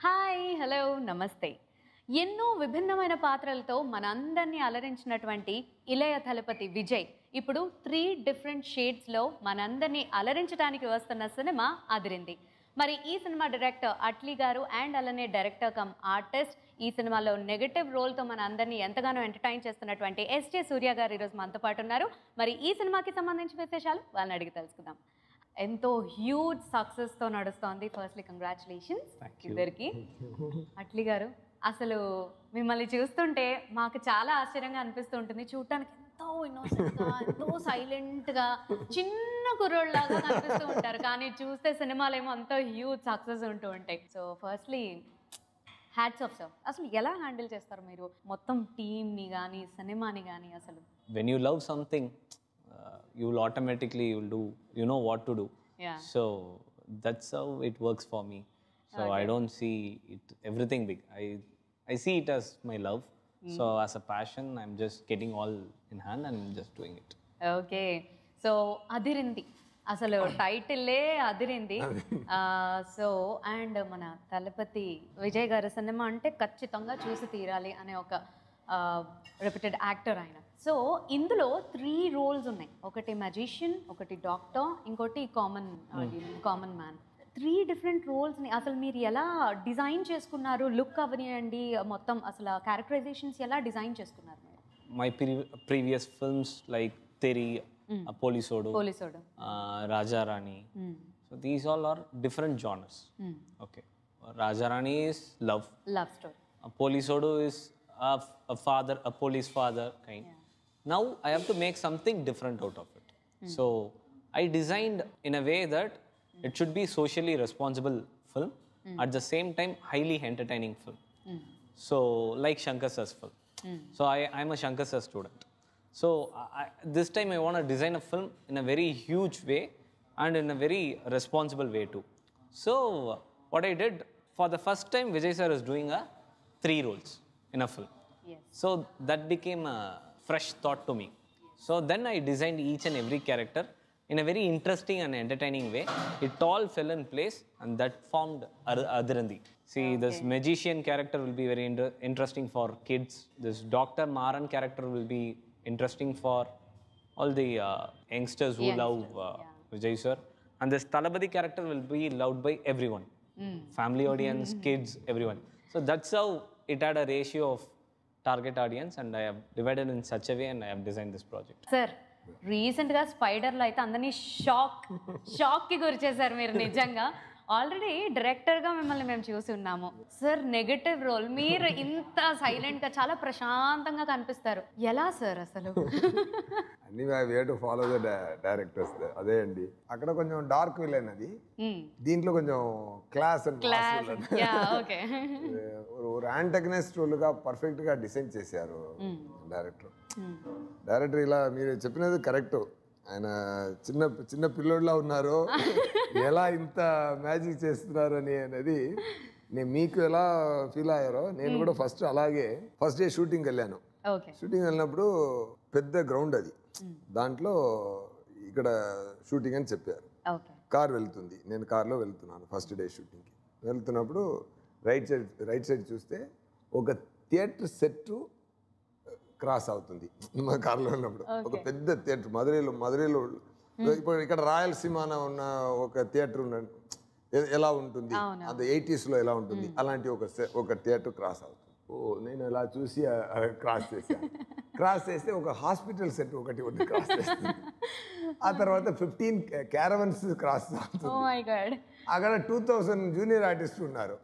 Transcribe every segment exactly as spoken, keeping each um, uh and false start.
Hi hello నమస్తే ఎన్నో విభిన్నమైన పాత్రలతో మనందరినీ అలరించినటువంటి ఇళయ దళపతి విజయ్ ఇప్పుడు త్రీ డిఫరెంట్ షేడ్స్లో మనందరినీ అలరించడానికి వస్తున్న సినిమా అదిరింది. మరి ఈ సినిమా డైరెక్టర్ అట్లీ గారు అండ్ అలానే డైరెక్టర్ కమ్ ఆర్టిస్ట్ ఈ సినిమాలో నెగటివ్ రోల్తో మన అందరినీ ఎంతగానో ఎంటర్టైన్ చేస్తున్నటువంటి ఎస్జే సూర్య గారు ఈరోజు మనతో పాటు ఉన్నారు. మరి ఈ సినిమాకి సంబంధించిన విశేషాలు వాళ్ళని అడిగి తెలుసుకుందాం. ఎంతో హ్యూజ్ సక్సెస్తో నడుస్తోంది. ఫస్ట్లీ కంగ్రాచులేషన్స్ ఇద్దరికి. అట్లీ గారు, అసలు మిమ్మల్ని చూస్తుంటే మాకు చాలా ఆశ్చర్యంగా అనిపిస్తూ ఉంటుంది. చూడటానికి ఎంతో ఇన్నోసెంట్గా, ఎంతో సైలెంట్గా, చిన్న కుర్రోళ్ళలాగా కనిపిస్తూ ఉంటారు. కానీ చూస్తే సినిమాలు ఏమో అంతో హ్యూజ్ సక్సెస్ ఉంటూ ఉంటాయి. So firstly hats off sir. అసలు ఎలా హ్యాండిల్ చేస్తారు మీరు మొత్తం టీమ్ని కానీ సినిమాని కానీ? అసలు when you love something uh, you will automatically you will do you know what to do. Yeah. So that's how it works for me. So okay. I don't see it everything big. I I see it as my love. Mm. So as a passion, I'm just getting all in hand and just doing it. Okay. So Adhirindhi, అసలు టైటిల్లే అదిరింది. So and మన దళపతి విజయ్ గారి cinema అంటే ఖచ్చితంగా చూసి తీరాలి అనే ఒక reputed actor ఆయన. సో ఇందులో త్రీ రోల్స్ ఉన్నాయి. ఒకటి మ్యాజిషియన్, ఒకటి డాక్టర్, ఇంకోటి common common man. Three different రోల్స్ని అసలు మీరు ఎలా డిజైన్ చేసుకున్నారు? లుక్ అవనియండి, మొత్తం అసలు క్యారెక్టరైజేషన్స్ ఎలా డిజైన్ చేసుకున్నారు మీరు? My pre- previous films like Teri, mm. uh, Polisodu, Polisodu. Uh, Raja Rani. Mm. So these all are different genres. Mm. Okay. Raja Rani is love. Love story. Uh, Polisodu is a, a father, a police father kind. Yeah. Now I have to make something different out of it. Mm. So I designed in a way that mm. it should be socially responsible film, mm. at the same time highly entertaining film. Mm. So like Shankar Sir's film. Mm. So I I'm a Shankar Sir student. So I, this time I want to design a film in a very huge way and in a very responsible way too. So what I did, for the first time Vijay sir is doing a three roles in a film. Yes. So that became a fresh thought to me. So then I designed each and every character in a very interesting and entertaining way. It all fell in place and that formed Adhirindhi. See, okay. This magician character will be very inter- interesting for kids. This Doctor Maran character will be interesting for all the uh, youngsters who youngsters, love uh, yeah. Vijay sir. And this Talabadi character will be loved by everyone. Mm. Family audience, kids, everyone. So that's how it had a ratio of target audience and I have divided in such a way and I have designed this project. Sir, రీసెంట్గా స్పైడర్లో అయితే అందరినీ shock షాక్కి గురి చేశారు మీరు నిజంగా. Already డైరెక్టర్గా మిమ్మల్ని మేము చూసి ఉన్నాము. సార్ నెగటివ్ రోల్, మీరు ఇంత సైలెంట్గా చాలా ప్రశాంతంగా కనిపిస్తారు. ఎలా సార్ అసలు? అన్ని way to follow the directors. అదే అండి, అక్కడ కొంచెం డార్క్ విలన్ అది, దీంట్లో కొంచెం క్లాస్ అండ్ క్లాస్. ఓకే. ஒரு ஆன்டகனிஸ்ட் రోల్గా పర్ఫెక్ట్గా డిజైన్ చేశారు డైరెక్టర్. డైరెక్టర్ ఇలా మీరు చెప్పినది కరెక్ట్. ఆయన చిన్న చిన్న పిల్లోడ్లా ఉన్నారు, ఎలా ఇంత మ్యాజిక్ చేస్తున్నారు అని అనేది నేను మీకు ఎలా ఫీల్ అయ్యారో నేను కూడా ఫస్ట్ అలాగే. ఫస్ట్ డే షూటింగ్కి వెళ్ళాను. షూటింగ్ వెళ్ళినప్పుడు పెద్ద గ్రౌండ్ అది, దాంట్లో ఇక్కడ షూటింగ్ అని చెప్పారు. కార్ వెళ్తుంది, నేను కార్లో వెళ్తున్నాను ఫస్ట్ డే షూటింగ్కి. వెళ్తున్నప్పుడు రైట్ సైడ్ రైట్ సైడ్ చూస్తే ఒక థియేటర్ సెట్ క్రాస్ అవుతుంది. మా కార్లో వెళ్ళినప్పుడు ఒక పెద్ద థియేటర్ మధురైలో మధురైలో ఇప్పుడు ఇక్కడ రాయలసీమాన ఉన్న ఒక థియేటర్ ఉన్న ఎలా ఉంటుంది, అది ఎయిటీస్లో ఎలా ఉంటుంది, అలాంటి ఒక ఒక థియేటర్ క్రాస్ అవుతుంది. ఓ నేను ఇలా చూసి క్రాస్ చేశాను. క్రాస్ చేస్తే ఒక హాస్పిటల్ సెట్ ఒకటి ఒకటి క్రాస్ చేస్తుంది. ఆ తర్వాత ఫిఫ్టీన్ క్యారవన్స్ క్రాస్ అవుతుంది. అక్కడ టూ థౌసండ్ జూనియర్ ఆర్టిస్టులు ఉన్నారు.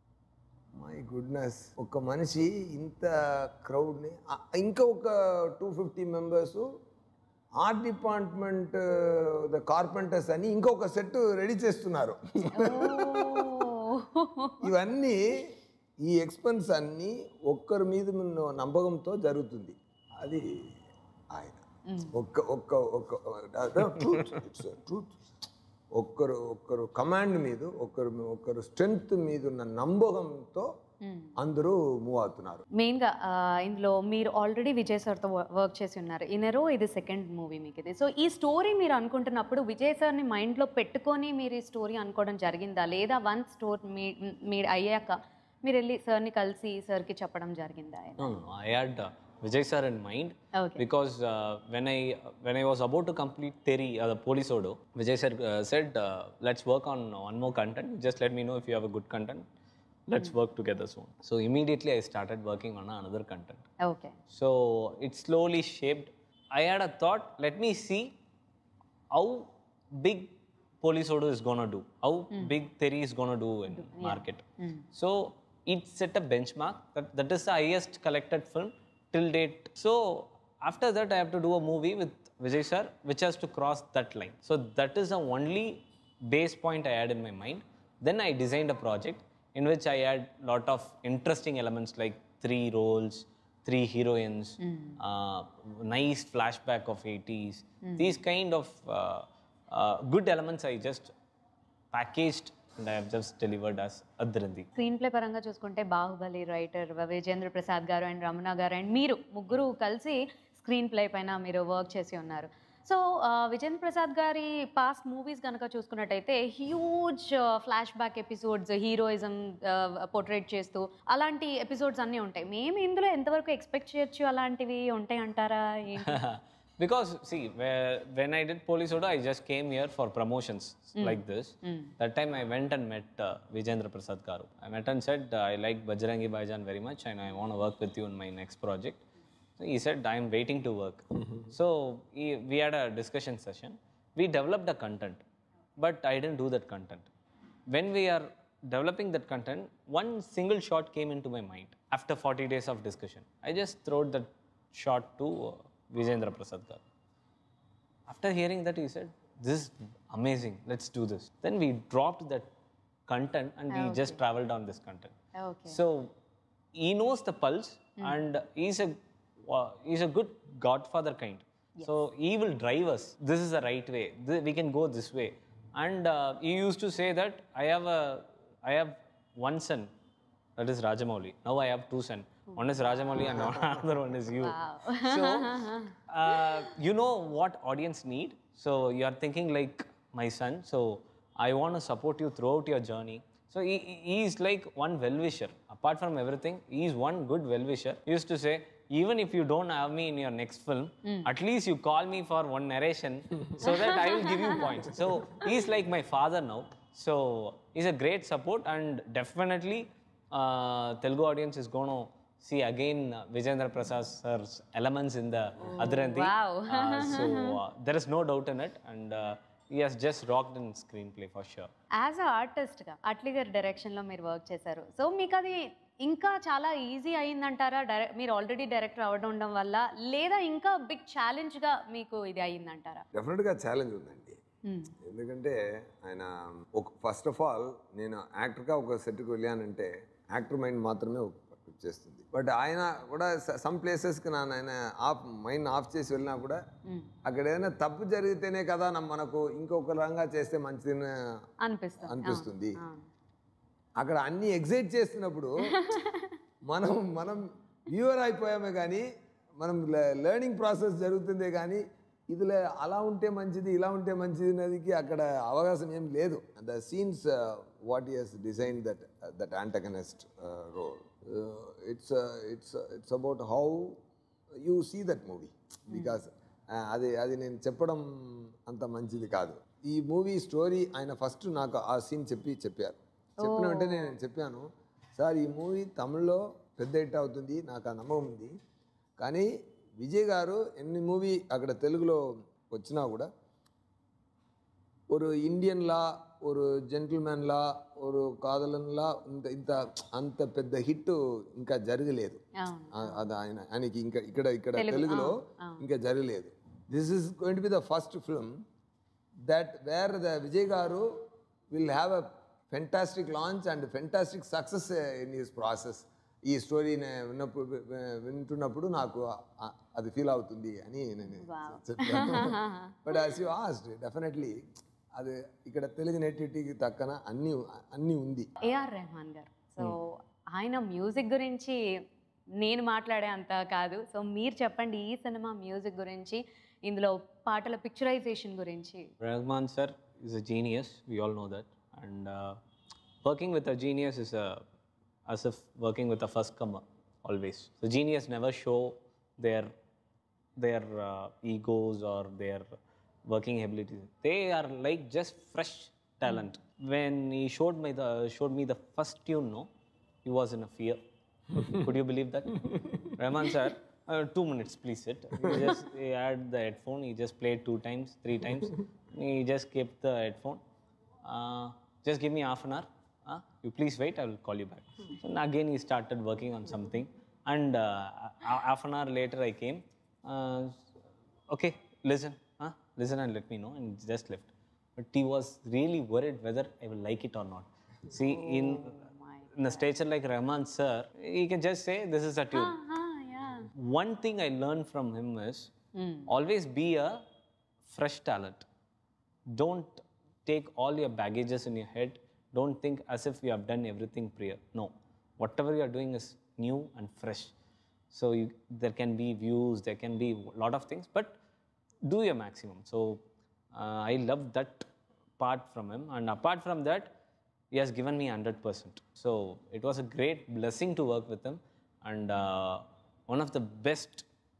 మై గుడ్నెస్, ఒక మనిషి ఇంత క్రౌడ్ని, ఇంకా ఒక two fifty members art department the carpenters అని ఇంకొక సెట్ రెడీ చేస్తున్నారు. ఇవన్నీ ఈ ఎక్స్పెన్స్ అన్నీ ఒక్కరి మీద నమ్మకంతో జరుగుతుంది. అది ఆయన ఒక్క ఒక్క ఒక్క ట్రూత్, ఇట్స్ ట్రూత్. ఒక్కరు ఒక్కరు కమాండ్ మీద, ఒకరు ఒకరు స్ట్రెంగ్త్ మీద ఉన్న నమ్మకంతో అందరూ మూవ్ అవుతున్నారు. మెయిన్గా ఇందులో మీరు ఆల్రెడీ విజయ్ సార్తో వర్క్ చేసి ఉన్నారు. ఇనరో ఇది సెకండ్ మూవీ మీకు ఇది. సో ఈ స్టోరీ మీరు అనుకుంటున్నప్పుడు విజయ్ సార్ని మైండ్లో పెట్టుకొని మీరు ఈ స్టోరీ అనుకోవడం జరిగిందా, లేదా వన్ స్టోరీ మీ మీరు అయ్యాక మీరు వెళ్ళి సార్ని కలిసి సార్కి చెప్పడం జరిగిందా? I had Vijay sir in mind. Okay. Because uh, when I when I was about to complete Terry, uh, the police odo, Vijay sir uh, said, uh, let's work on one more content. Just let me know if you have a good content. Let's mm. work together soon. So immediately I started working on another content. Okay. So it slowly shaped. I had a thought, let me see how big police odo is gonna do, how mm. big Terry is gonna do in yeah. market. Mm. So it set a benchmark that that is the highest collected film till date. So after that I have to do a movie with Vijay sir which has to cross that line. So that is the only base point I had in my mind. Then I designed a project in which I had lot of interesting elements like three roles, three heroines, mm. uh, nice flashback of eighties. Mm. These kind of uh, uh, good elements I just packaged and I have just delivered as Adhirindhi. Screenplay పరంగా చూసుకుంటే Baahubali writer Vijendra Prasad గారు and Ramana గారు and మీరు ముగ్గురు కలిసి screen play పైన మీరు work చేసి ఉన్నారు. సో విజేంద్ర ప్రసాద్ గారి పాస్ట్ మూవీస్ కనుక చూసుకున్నట్టయితే huge flashback episodes, heroism portrait చేస్తూ అలాంటి ఎపిసోడ్స్ అన్నీ ఉంటాయి. మేము ఇందులో ఎంతవరకు ఎక్స్పెక్ట్ చేయొచ్చు, అలాంటివి ఉంటాయి అంటారా? Because see, where, when I did Police Oda, I just came here for promotions mm. like this. Mm. That time I went and met uh, Vijendra Prasad Garu. I met and said, uh, I like Bajrangi Bhaijaan very much and I want to work with you in my next project. So he said, I am waiting to work. Mm-hmm. So he, we had a discussion session. We developed the content, but I didn't do that content. When we are developing that content, one single shot came into my mind after forty days of discussion. I just threw that shot to uh, Vijendra Prasad Garu. After hearing that, he said, this is amazing, let's do this. Then we dropped that content and we okay. just traveled on this content. Okay. So he knows the pulse mm. and he's a, uh, he's a good godfather kind. Yes. So he will drive us. This is the right way. Th- we can go this way. And uh, he used to say that I have, a, I have one son, that is Rajamouli. Now I have two sons. One is Rajamouli and another one is you. Wow. So, uh, you know what audience need. So, you are thinking like my son. So, I want to support you throughout your journey. So, he, he is like one well-wisher. Apart from everything, he is one good well-wisher. He used to say, even if you don't have me in your next film, mm. at least you call me for one narration so that I will give you points. So, he is like my father now. So, he's a great support and definitely uh, Telugu audience is going to see again uh, Vijendra Prasad sir's elements in the oh, Adhirindhi. Wow. uh, so uh, there is no doubt in it and uh, he has just rocked in screenplay for sure. As a artist ga Atlee gaరి direction లో మీరు work చేశారు. So మీకు అది ఇంకా చాలా easy అయిందంటారా? Direct మీరు ఆల్రెడీ డైరెక్టర్ అవ్వడం వల్ల, లేదా ఇంకా బిగ్ ఛాలెంజ్ గా మీకు ఇది అయిందంటారా? డెఫినెట్ గా ఛాలెంజ్ ఉందండి. ఎందుకంటే ఆయన ఒక ఫస్ట్ ఆఫ్ ఆల్ నేను యాక్టర్గా ఒక సెట్కి వెళ్ళానంటే యాక్టర్ మైండ్ మాత్రమే చేస్తుంది. బట్ ఆయన కూడా సమ్ ప్లేసెస్కి నా ఆయన ఆఫ్ మైండ్ ఆఫ్ చేసి వెళ్ళినా కూడా అక్కడ ఏదైనా తప్పు జరిగితేనే కదా మనకు ఇంకొక రంగా చేస్తే మంచిది అనిపిస్తుంది. అక్కడ అన్ని ఎగ్జైట్ చేస్తున్నప్పుడు మనం మనం వ్యూవర్ అయిపోయామే కానీ మనం లెర్నింగ్ ప్రాసెస్ జరుగుతుందే కానీ ఇదిలే అలా ఉంటే మంచిది ఇలా ఉంటే మంచిది అనేది అక్కడ అవకాశం ఏం లేదు. The scenes what he has design that that antagonist role, it's it's it's about how you see that movie. Because అది అది నేను చెప్పడం అంత మంచిది కాదు. ఈ మూవీ స్టోరీ ఆయన ఫస్ట్ నాకు ఆ సీన్ చెప్పి చెప్పారు. చెప్పిన వెంటనే నేను చెప్పాను, సార్ ఈ మూవీ తమిళ్లో పెద్ద హిట్ అవుతుంది, నాకు ఆ నమ్మకం ఉంది. కానీ విజయ్ గారు ఎన్ని మూవీ అక్కడ తెలుగులో వచ్చినా కూడా ஒரு ఇండియన్లా ஒரு జెంటిల్మెన్లా ஒரு కాదలన్లా ఇంత ఇంత అంత పెద్ద హిట్ ఇంకా జరగలేదు. అది ఆయన ఆయనకి ఇంకా ఇక్కడ ఇక్కడ తెలుగులో ఇంకా జరగలేదు. This is going to be the first film that where the Vijay garu will have a fantastic launch and fantastic success in his process. ఈ స్టోరీని విన్నప్పుడు వింటున్నప్పుడు నాకు అది ఫీల్ అవుతుంది అని నేను చెప్పాను. But as you asked, definitely అది ఇక్కడ తెలుగు నెటివిటీకి తక్కన అన్ని అన్ని ఉంది. ఏఆర్ రెహమాన్ గారు, సో ఆయన మ్యూజిక్ గురించి నేను మాట్లాడే అంత కాదు. సో మీరు చెప్పండి ఈ సినిమా మ్యూజిక్ గురించి, ఇందులో పాటల పిక్చరైజేషన్ గురించి. Rahman sir is a genius, we all know that. And uh, working with a genius is a, as if working with a first comer, always. The genius never show their, their uh, egos or their working abilities. They are like just fresh talent. Mm. When he showed me the, showed me the first tune, no, he was in a fear. Could you believe that? Rahman sir, uh, two minutes, please sit. He just he had the headphone. He just played two times, three times. He just kept the headphone. Uh, just give me half an hour. Uh, you please wait. I will call you back. So again, he started working on something. And uh, half an hour later, I came. Uh, okay, listen. Huh? Listen and let me know. And just left. But he was really worried whether I will like it or not. See, in in a stature like Rahman sir, he can just say, this is a tune. Ah, ah, yeah. One thing I learned from him is Mm. always be a fresh talent. Don't take all your baggages in your head. Don't think as if you have done everything prior. No. Whatever you are doing is new and fresh. So you, there can be views, there can be a lot of things, but do your maximum. So uh, I love that part from him. And apart from that, he has given me one hundred percent. So it was a great blessing to work with him, and uh, one of the best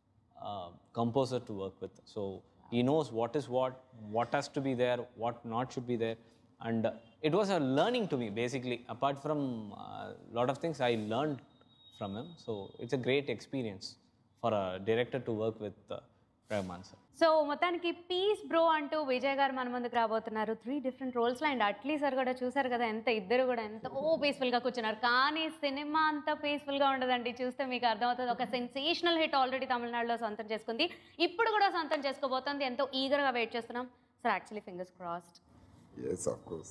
uh, composer to work with. So he knows what is what, what has to be there, what not should be there. And uh, it was a learning to me, basically. Apart from a uh, lot of things I learned from him. So it's a great experience for a director to work with uh, Rahman sir. So మొత్తానికి peace bro అంటూ విజయ్ గారు మన ముందుకు రాబోతున్నారు three different రోల్స్లో. And Atlee sir కూడా చూసారు కదా, ఎంత ఇద్దరు కూడా ఎంత ఓ పీస్ఫుల్గా కూర్చున్నారు. కానీ సినిమా అంతా పీస్ఫుల్గా ఉండదండి. చూస్తే మీకు అర్థమవుతుంది. ఒక సెన్సేషనల్ హిట్ ఆల్రెడీ తమిళనాడులో సొంతం చేసుకుంది, ఇప్పుడు కూడా సొంతం చేసుకోబోతుంది. ఎంతో ఈగర్గా వెయిట్ చేస్తున్నాం sir. Actually fingers crossed. Yes, of course.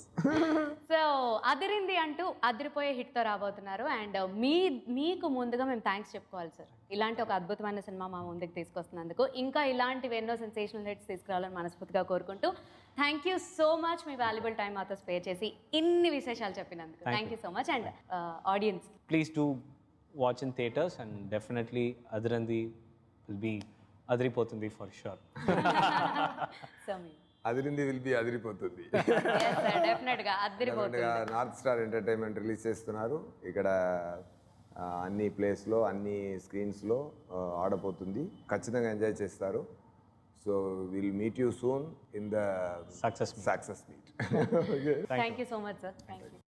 So Adhirindhi అంటూ అదిరిపోయే హిట్తో రాబోతున్నారు. అండ్ మీ మీకు ముందుగా మేము థ్యాంక్స్ చెప్పుకోవాలి సార్, ఇలాంటి ఒక అద్భుతమైన సినిమా మా ముందుకు తీసుకొస్తున్నందుకు. ఇంకా ఇలాంటివి ఎన్నో సెన్సేషనల్ హిట్స్ తీసుకురావాలని మనస్ఫూర్తిగా కోరుకుంటూ థ్యాంక్ యూ సో మచ్ మీ వాల్యుబుల్ టైం మాతో స్పేర్ చేసి ఇన్ని విశేషాలు చెప్పినందుకు. Thank you so much. And audience, Please do watch in theaters, and definitely Adhirindhi will be Adhiripotundi for sure. So మీ అదిరింది విల్ బి అదిరిపోతుంది. డెఫినెట్గా అదిరిపోతుంది. నార్త్ స్టార్ ఎంటర్టైన్మెంట్ రిలీజ్ చేస్తున్నారు ఇక్కడ అన్ని ప్లేస్లో అన్ని స్క్రీన్స్లో ఆడపోతుంది. ఖచ్చితంగా ఎంజాయ్ చేస్తారు. So will meet you soon in the Success. Success meet. Thank you so much sir. Thank you.